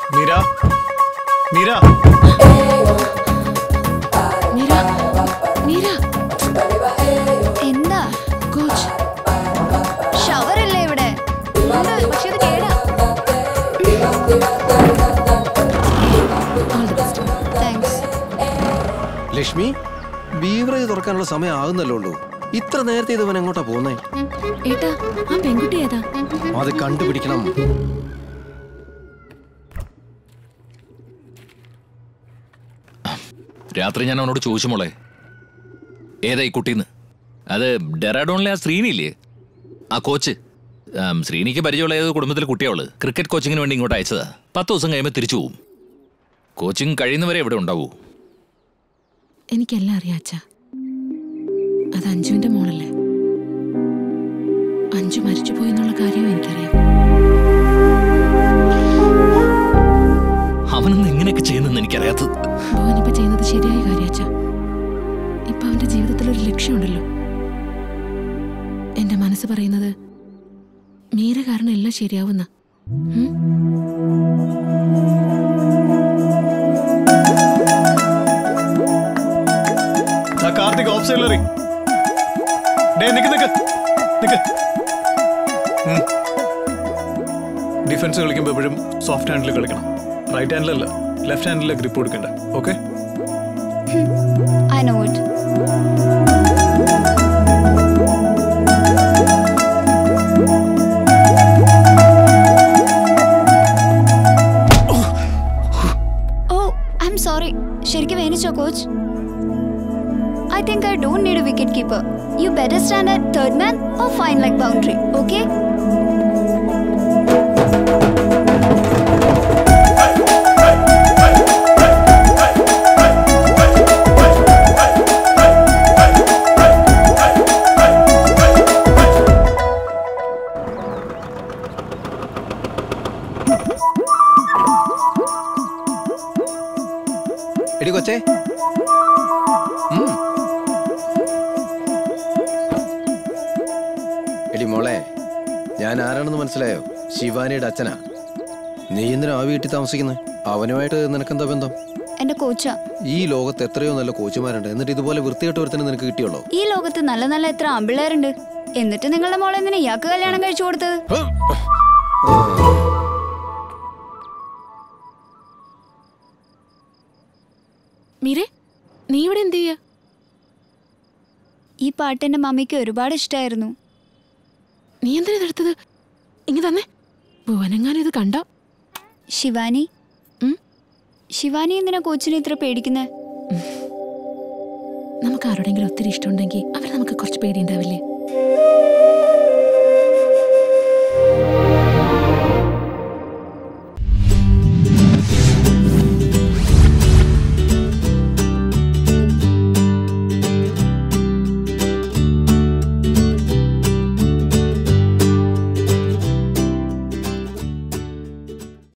Mira, Mira. Mira, Mira. Enna, coach. Shower alle ivide. പക്ഷേ ഇത് കേടാ. All the best. Thanks. Lakshmi, beverage തുറക്കാനുള്ള സമയം ആകുന്നല്ലേ ഉള്ളൂ. ഇത്ര നേരത്തെ ഇവൻ എങ്ങോട്ടാ പോകുന്നേ? ഏട്ടാ, ആ പെൺകുട്ടി ഏതാ? അത് കണ്ടുപിടിക്കണം. രാത്രി ഞാൻ അവനോട് ചോദിച്ചു മോളെ, ഏതാ ഈ കുട്ടീന്ന്. അത് ഡെറാഡോണിലെ ആ ശ്രീനിയില്ലേ, ആ കോച്ച്. ശ്രീനിക്ക് പരിചയമുള്ള ഏത് കുടുംബത്തിലെ കുട്ടിയാവള് ക്രിക്കറ്റ് കോച്ചിങ്ങിന് വേണ്ടി ഇങ്ങോട്ട് അയച്ചതാ. 10 ദിവസം കഴിയുമ്പോൾ തിരിച്ചു പോവും. കോച്ചിങ് കഴിയുന്നവരെ എവിടെ ഉണ്ടാവൂ. എനിക്കെല്ലാം അറിയാം അച്ഛാ. അത് അഞ്ജുവിന്റെ മോളല്ലേ. അഞ്ജു മരിച്ചു പോയി എന്നുള്ള കാര്യവും എനിക്കറിയാം. അവനെന്ന് എങ്ങനെയൊക്കെ ചെയ്യുന്നെന്ന് എനിക്കറിയാത്തത്. ഭുവനിപ്പോ ചെയ്യുന്നത് ശരിയായ കാര്യം അച്ഛാ. ഇപ്പൊ അവന്റെ ജീവിതത്തിൽ ഒരു ലക്ഷ്യമുണ്ടല്ലോ. എന്റെ മനസ്സ് പറയുന്നത് മീര കാരണം എല്ലാം ശരിയാവുന്ന. കാർത്തിക് ഓഫ്സൈലറി. ഡിഫൻസ് കളിക്കുമ്പോൾ എപ്പോഴും സോഫ്റ്റ് ഹാൻഡിൽ കളിക്കണം. റൈറ്റ് ഹാൻഡിലല്ല, ലെഫ്റ്റ് ഹാൻഡിലെ ഗ്രിപ്പ് കൊടുക്കണ്ട. Okay? I know it. Oh, I'm sorry. ശരിക്കും വേനിച്ചോ coach? I think I don't need a wicket keeper. You better stand at third man or fine like boundary, okay? എടി കൊച്ചേ, എടി മോളെ, ഞാൻ ആരാണെന്ന് മനസ്സിലായോ? ശിവാനിയുടെ അച്ഛനാ. നീ എന്തിനാ ആ വീട്ടിൽ താമസിക്കുന്നത്? അവനുമായിട്ട് നിനക്കെന്താ ബന്ധം? എന്റെ കോച്ചാ. ഈ ലോകത്ത് എത്രയോ നല്ല കോച്ചുമാരുണ്ട്, എന്നിട്ട് ഇതുപോലെ വൃത്തികെട്ട ഒരുത്തനെ നിനക്ക് കിട്ടിയുള്ളൂ? ഈ ലോകത്ത് നല്ല നല്ല എത്ര ആമ്പിള്ളേരുണ്ട്, എന്നിട്ട് നിങ്ങളുടെ മോളെ എന്തിനാ ഇയാൾക്ക് കല്യാണം കഴിച്ചു കൊടുത്തത്? മീരെ, നീ ഇവിടെ എന്ത് ചെയ്യാ? ഈ പാട്ട് എന്റെ മമ്മിക്ക് ഒരുപാട് ഇഷ്ടമായിരുന്നു. നീ എന്തിനാ ഇതെടുത്തത്? ഇങ്ങ് തന്നെ. ഭുവനെങ്ങാനും ഇത് കണ്ടോ? ശിവാനി, ശിവാനി എന്തിനാ കോച്ചിനെ ഇത്ര പേടിക്കുന്നേ? നമുക്ക് ആരോടെങ്കിലും ഒത്തിരി ഇഷ്ടമുണ്ടെങ്കിൽ അവർ നമുക്ക് കുറച്ച് പേടിയുണ്ടാവില്ലേ?